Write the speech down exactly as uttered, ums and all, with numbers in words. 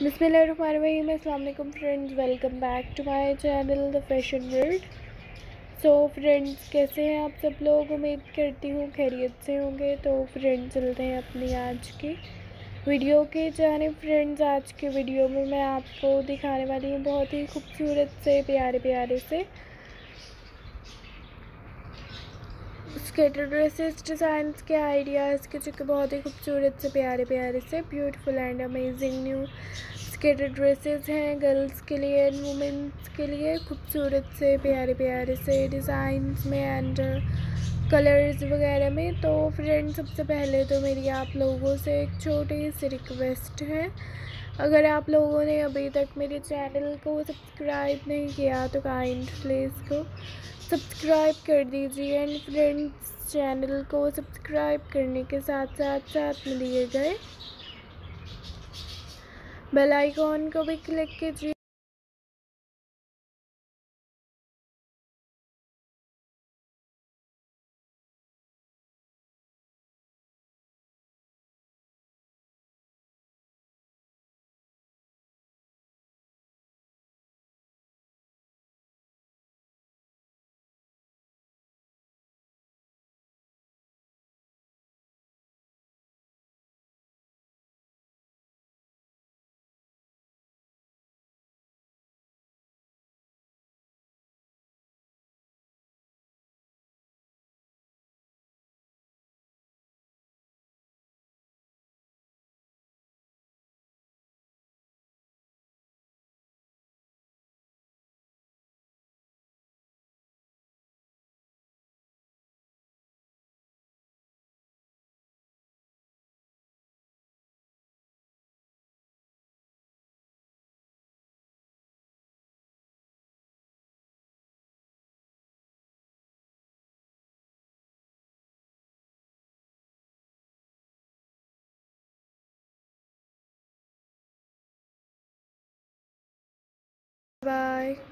बिस्मिल्लाहिर्रहमानिर्रहीम, अस्सलाम वालेकुम friends, welcome back to my channel the fashion world. So friends, कैसे हैं आप सब लोग? उम्मीद करती हूँ खैरियत से होंगे। तो फ्रेंड्स, चलते हैं अपनी आज की वीडियो की जानिब। फ्रेंड्स, आज के वीडियो में मैं आपको दिखाने वाली हूँ बहुत ही खूबसूरत से प्यारे प्यारे से स्केटर ड्रेसेस डिज़ाइंस के आइडियाज़ के, जो कि बहुत ही खूबसूरत से प्यारे प्यारे से beautiful and amazing new skater dresses हैं गर्ल्स के लिए एंड वुमेंस के लिए, खूबसूरत से प्यारे प्यारे से डिज़ाइंस में एंड कलर्स वगैरह में। तो फ्रेंड्स, सबसे पहले तो मेरी आप लोगों से एक छोटी सी रिक्वेस्ट है, अगर आप लोगों ने अभी तक मेरे चैनल को सब्सक्राइब नहीं किया तो काइंडली इसको सब्सक्राइब कर दीजिए एंड फ्रेंड्स, चैनल को सब्सक्राइब करने के साथ साथ साथ में दिए गए बेल आइकॉन को भी क्लिक कीजिए। बाय।